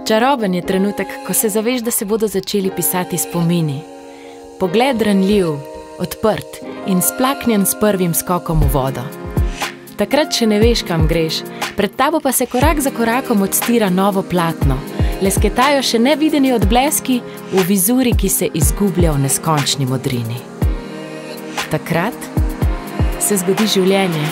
Čaroben je trenutek, ko se zaveš, da se bodo začeli pisati spomini. Pogled ranljiv, odprt in splaknjen s prvim skokom v vodo. Takrat še ne veš, kam greš, pred tabo pa se korak za korakom odstira novo platno. Lesketajo še nevideni odbleski v vizuri, ki se izgublja v neskončni modrini. Takrat se zgodi življenje.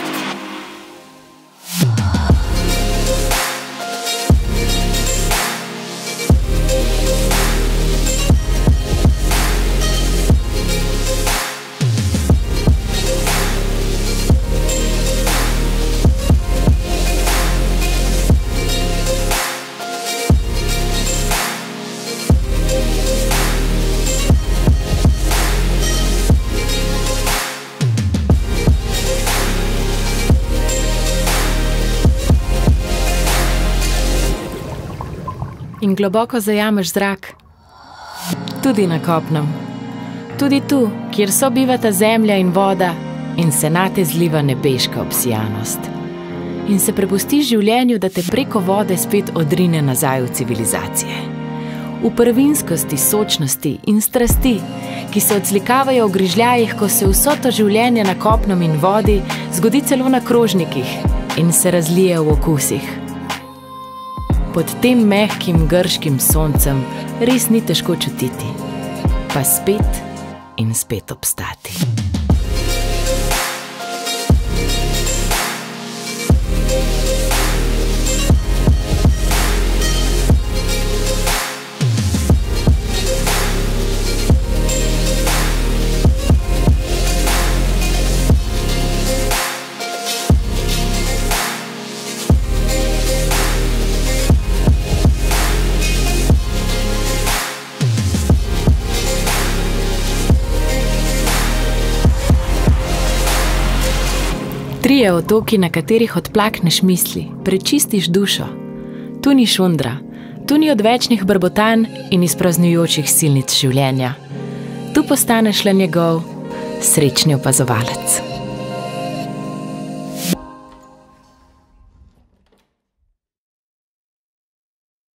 In globoko zajameš zrak. Tudi na kopnem. Tudi tu, kjer sobivata zemlja in voda in se nate zliva nebeška obsijanost. In se prepustiš življenju, da te preko vode spet odrine nazaj v civilizacije. V prvinskosti, sočnosti in strasti, ki se odslikavajo v grižljajih, ko se vso to življenje na kopnem in vodi zgodi celo na krožnikih in se razlije v okusih. Pod tem mehkim grškim soncem res ni težko čutiti, pa spet in spet obstati. Trije otoki, na katerih odplakneš misli, prečistiš dušo. Tu ni šundra, tu ni odvečnih brbotanj in izpraznujočih silnic življenja. Tu postaneš le njegov srečni opazovalec.